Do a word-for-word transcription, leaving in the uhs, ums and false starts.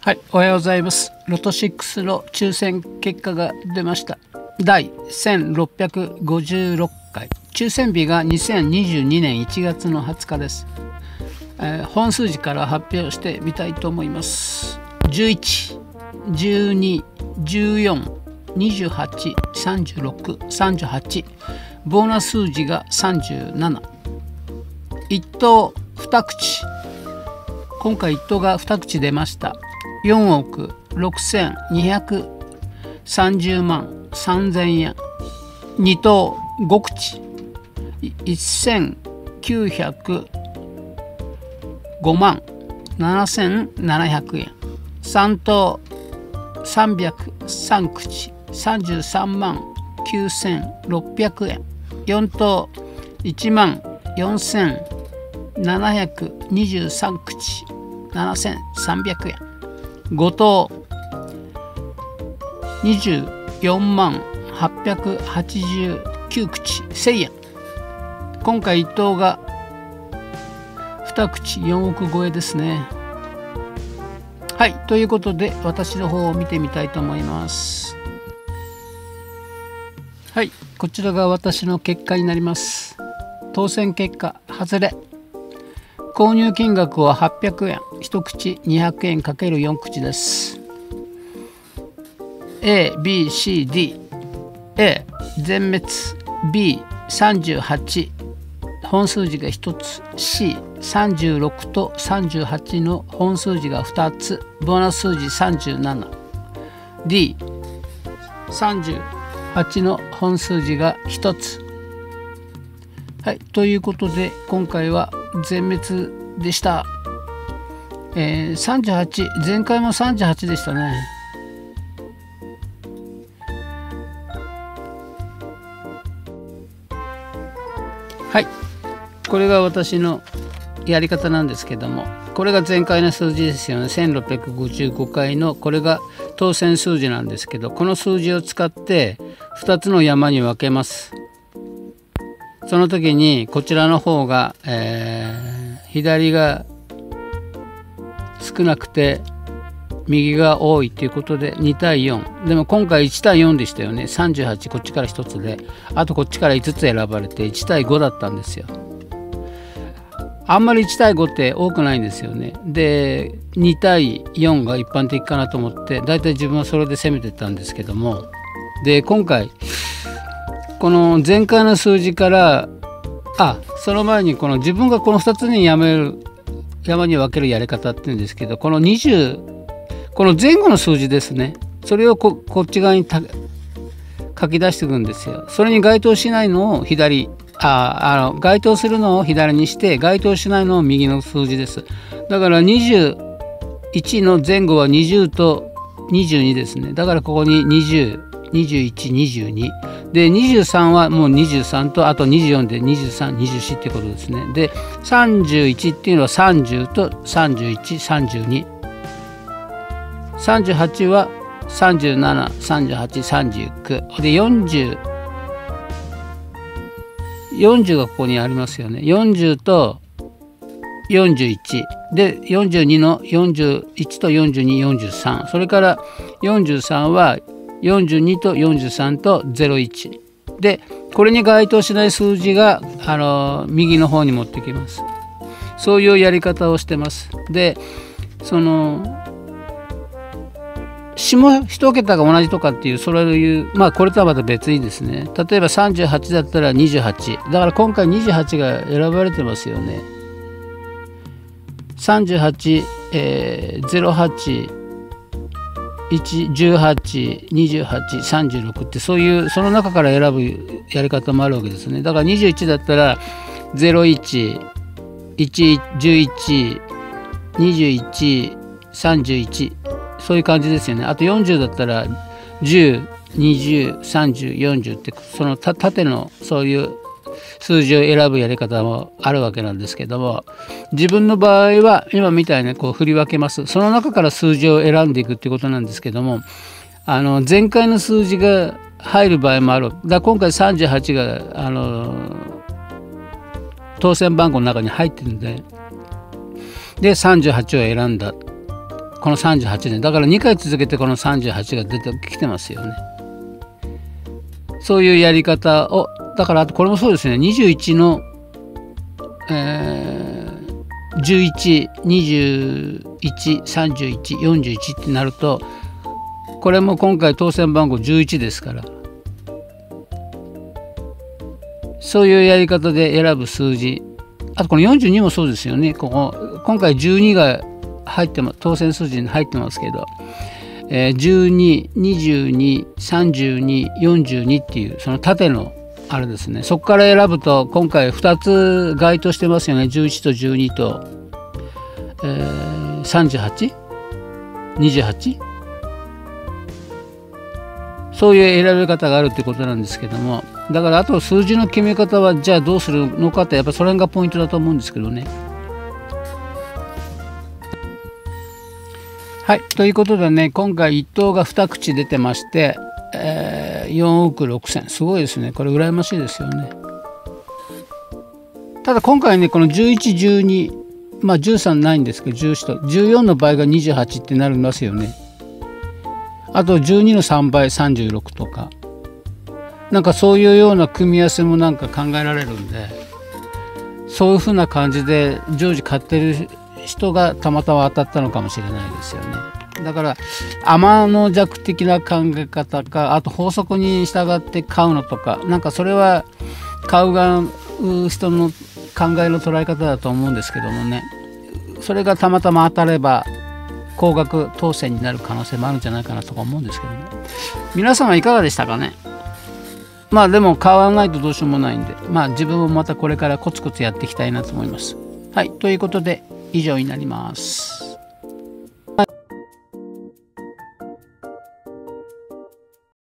はい、おはようございます。ロトろくの抽選結果が出ました。だいせんろっぴゃくごじゅうろっかい、抽選日がにせんにじゅうにねんいちがつのはつかです。えー、本数字から発表してみたいと思います。じゅういち、じゅうに、じゅうよん、にじゅうはち、さんじゅうろく、さんじゅうはち、ボーナス数字がさんじゅうなな、いっ等に口、今回いっ等がに口出ました。よんおくろくせんにひゃくさんじゅうまんさんぜんえん、に等ご口せんきゅうひゃくごまんななせんななひゃくえん、さん等さんびゃくさん口さんじゅうさんまんきゅうせんろっぴゃくえん、よん等いちまんよんせんななひゃくにじゅうさん口ななせんさんびゃくえん、ご等にじゅうよんまんはっぴゃくはちじゅうきゅう口せんえん、今回いっ等がに口よんおく超えですね。はい、ということで私の方を見てみたいと思います。はい、こちらが私の結果になります。当選結果外れ、購入金額ははっぴゃくえん、いち口にひゃくえん かけるよん 口です。 A、B、C、D、 A 全滅、 B さんじゅうはち、本数字がひとつ、 C さんじゅうろくとさんじゅうはちの本数字がふたつ、ボーナス数字さんじゅうなな、 D さんじゅうはちの本数字がひとつ。はい、ということで今回は全滅でした。えー、さんじゅうはち、前回もさんじゅうはちでしたね。はい、これが私のやり方なんですけども、これが前回の数字ですよね。せんろっぴゃくごじゅうごかいのこれが当選数字なんですけど、この数字を使ってふたつの山に分けます。その時にこちらの方が、えー、左が少なくて右が多いということでにたいよん。でも今回いちたいよんでしたよね。さんじゅうはちこっちからひとつで、あとこっちからいつつ選ばれていちたいごだったんですよ。あんまりいちたいごって多くないんですよね。でにたいよんが一般的かなと思ってだいたい自分はそれで攻めてったんですけども、で今回この前回の数字から、あ、その前にこの自分がこのふたつにやめる山に分けるやり方っていうんですけど、このにじゅう、この前後の数字ですね、それを こ, こっち側にた書き出していくんですよ。それに該当しないのを左、ああの該当するのを左にして該当しないのを右の数字です。だからにじゅういちの前後はにじゅうとにじゅうにですね。だからここににじゅう、にじゅういち、にじゅうにでにじゅうさんはもうにじゅうさんとあとにじゅうよんでにじゅうさん、にじゅうよんってことですね。でさんじゅういちっていうのはさんじゅうとさんじゅういち、さんじゅうに、さんじゅうはちはさんじゅうなな、さんじゅうはち、さんじゅうきゅうでよんじゅう、よんじゅうがここにありますよね。よんじゅうとよんじゅういちでよんじゅうにのよんじゅういちとよんじゅうに、よんじゅうさん、それからよんじゅうさんはよんじゅうにとよんじゅうさんとゼロいちで、これに該当しない数字があの右の方に持ってきます。そういうやり方をしてます。でその下一桁が同じとかっていう、それを言う、まあこれとはまた別にですね、例えばさんじゅうはちだったらにじゅうはちだから、今回にじゅうはちが選ばれてますよね。さんじゅうはち、えー、ゼロはち、いち、じゅうはち、にじゅうはち、さんじゅうろくって、そういうその中から選ぶやり方もあるわけですね。だからにじゅういちだったらゼロいち、いち、じゅういち、にじゅういち、さんじゅういち、そういう感じですよね。あとよんじゅうだったらじゅう、にじゅう、さんじゅう、よんじゅうってその縦のそういう数字を選ぶやり方もあるわけなんですけども、自分の場合は今みたいにこう振り分けます。その中から数字を選んでいくっていうことなんですけども、あの前回の数字が入る場合もある。だから今回さんじゅうはちがあの当選番号の中に入ってるんで、でさんじゅうはちを選んだこのさんじゅうはちねんだからにかい続けてこのさんじゅうはちが出てきてますよね。そういうやり方をだからあとこれもそうですねにじゅういちの、えー、じゅういち、にじゅういち、さんじゅういち、よんじゅういちってなるとこれも今回当選番号じゅういちですからそういうやり方で選ぶ数字あとこのよんじゅうにもそうですよね。ここ今回じゅうにが入っても当選数字に入ってますけど、えー、じゅうに、にじゅうに、さんじゅうに、よんじゅうにっていうその縦のあれですねそこから選ぶと今回ふたつ該当してますよね。じゅういちとじゅうにと、えー、さんじゅうはち、にじゅうはちそういう選び方があるってことなんですけどもだからあと数字の決め方はじゃあどうするのかってやっぱそれがポイントだと思うんですけどね。はいということでね今回いっ等がに口出てまして、えー、よんおくろくせんすごいですね。これ羨ましいですよね。ただ今回ねこのじゅういち、じゅうにまあじゅうさんないんですけどじゅうよんとじゅうよんの場合がにじゅうはちってなりますよね。あとじゅうにのさんばいさんじゅうろくとかなんかそういうような組み合わせもなんか考えられるんでそういうふうな感じで常時買ってる人がたまたま当たったのかもしれないですよね。だから天の弱的な考え方かあと法則に従って買うのとかなんかそれは買う側人の考えの捉え方だと思うんですけどもねそれがたまたま当たれば高額当選になる可能性もあるんじゃないかなとか思うんですけどね。皆様いかがでしたかね。まあでも買わないとどうしようもないんでまあ自分もまたこれからコツコツやっていきたいなと思います。はいということで以上になります。